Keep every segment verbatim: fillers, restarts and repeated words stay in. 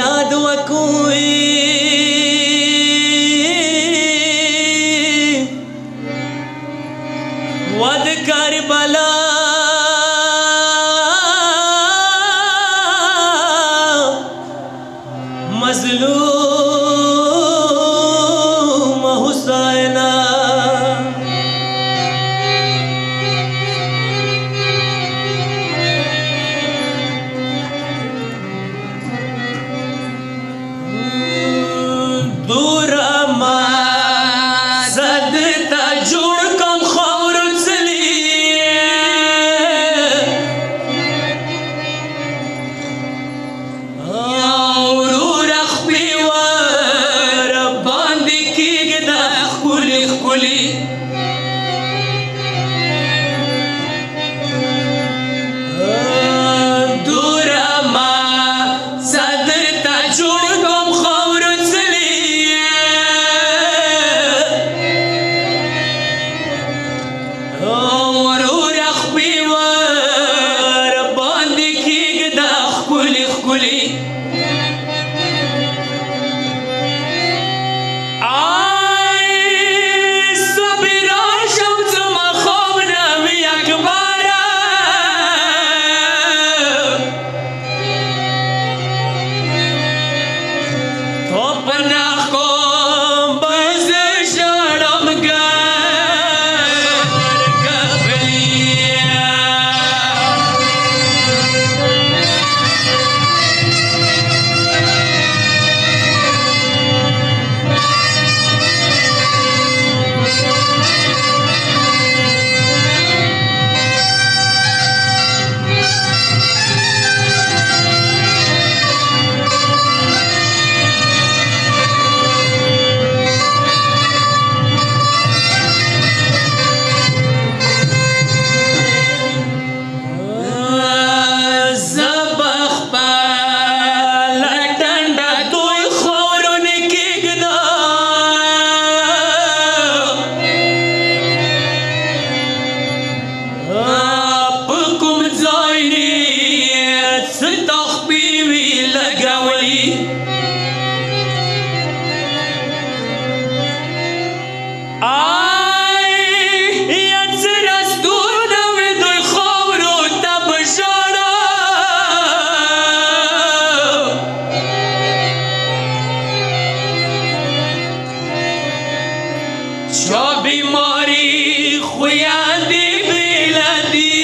یاد وکوي ود کربلا مظلوم حسینا دور ما زدتا جوړ کم خور څلی اور رخبي ور باندې کېږدا خولي خولي دور ما زدتا جوړ کم خور بیماری خویاندی بلادی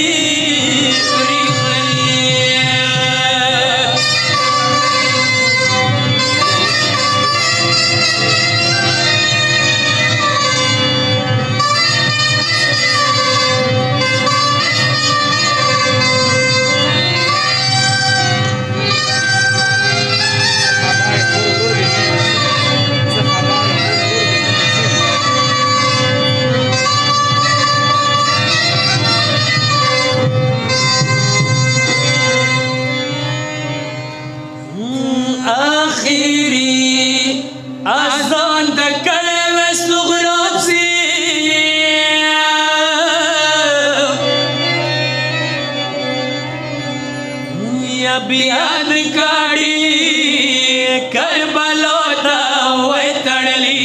آزان د کله وسغرات سي یا بیاد کاړي کربلا تا وې تړلي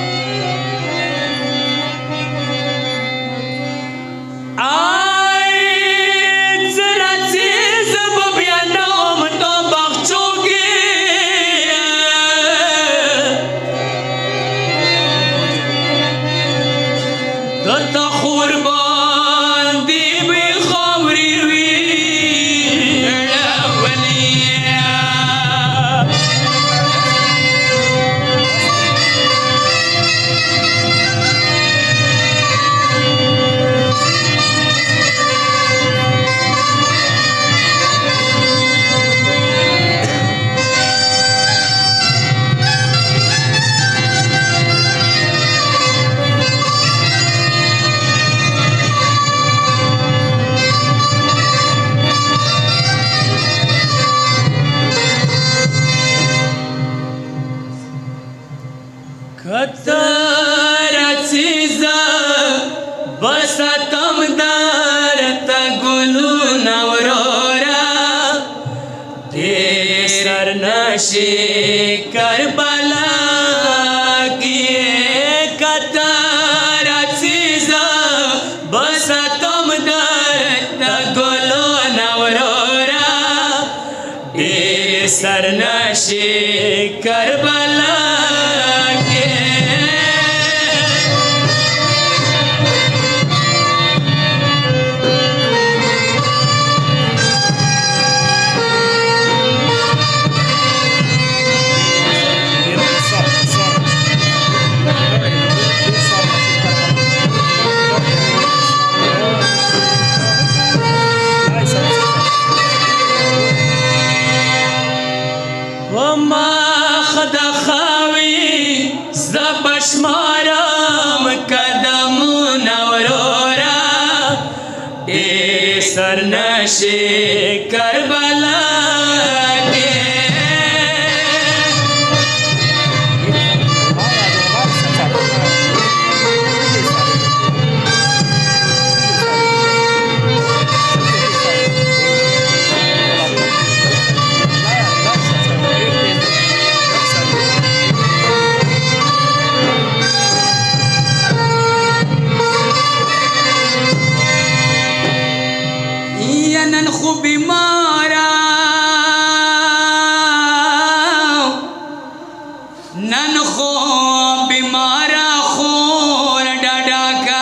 کتر عزیزا بساتم دارتا گلو نورورا تیرا सरनशी करबला की कतार अजीजा बस तुम दर गोलो नवरोरा सरनशी करबला के शमारम कदम नवरोरा सरनशी करबला के बीमारा नन खो बीमारा खोर डाडा का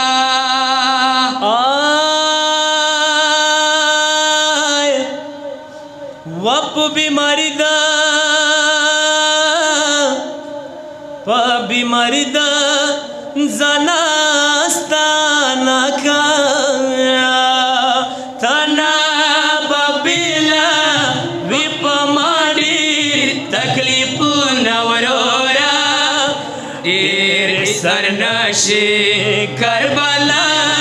आय वप बीमारी दा प बीमारी दा जनास्ताना का तना तकलीफ नवरोरा सरनशी करबला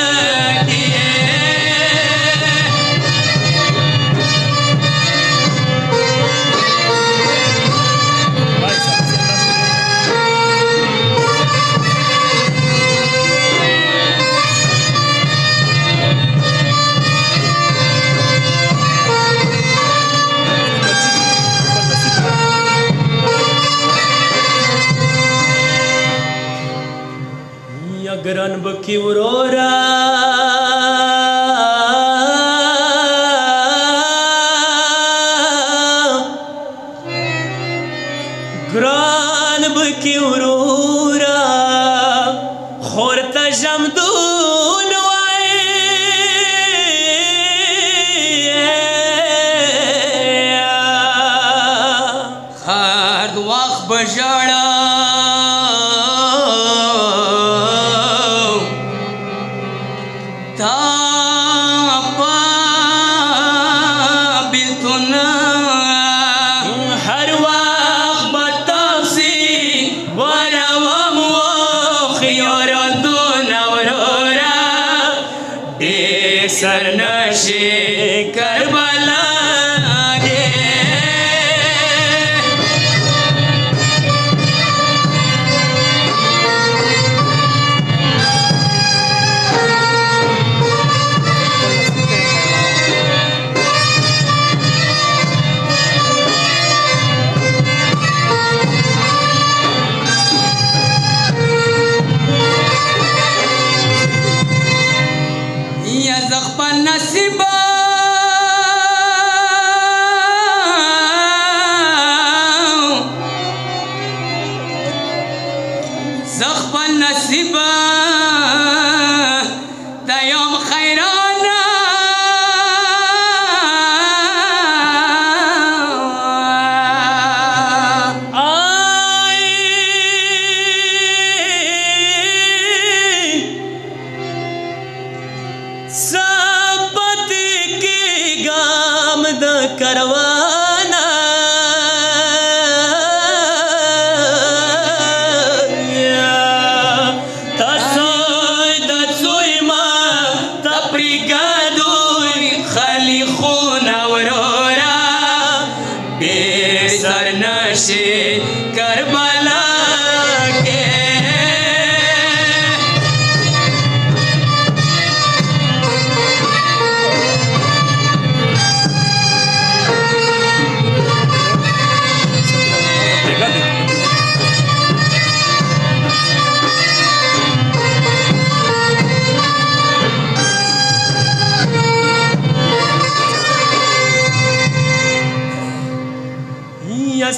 ग्रन बकी उरोरा ग्रन बकी उरोरा खोरता जमदून वाए खाद वाख बजाड़ा हर वक्त बतासी वरवम खियोर दो नवरोरा सरनशी करबला नसीबा زخب النسيبة دا يوم خيرانا آي سبت की गाम द करवाना सरनशी करबला के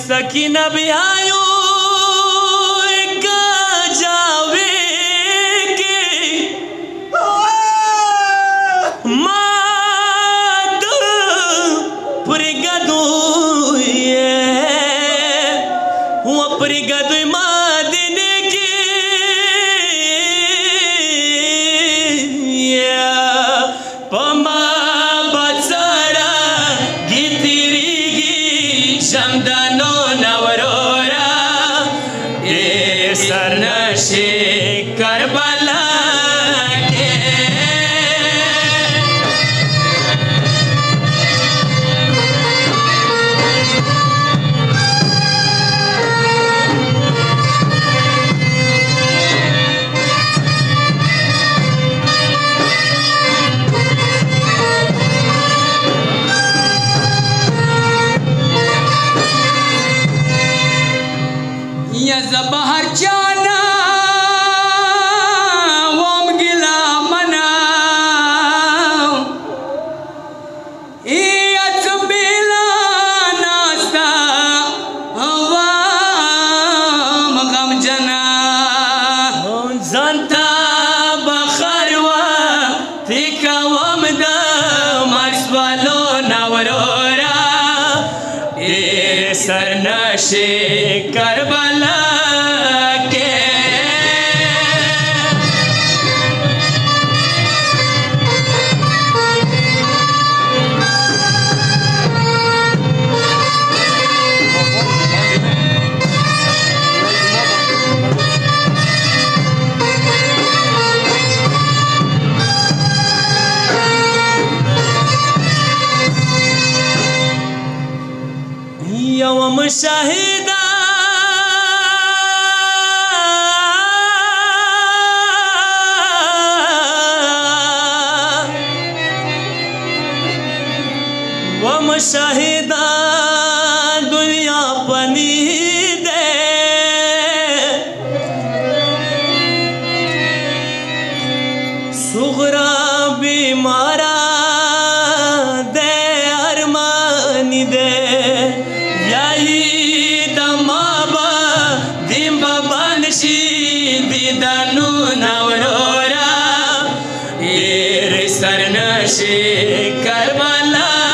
सकीना भी आयो जावे के मात पुरिगदु वो पुरिगदु मादिने की पमा बचरा गितिरिगी शमदनो नवरोरा ये सरनशे करबला के या ज़बहर जाना वम गिला मना ये अचबेला नास्ता वाम गम जना ज़ंता बखरवा थिका वम दा मर्सवालो नवरोरा ये सरनशे करबला के यौम शाहिदा वम शाहिदा दुनिया बनी दे सुगरा बीमारा दे अरमानी दे दमाबा दिम्बा बनशी दिदानु नवरोरा ये सरनशे करबला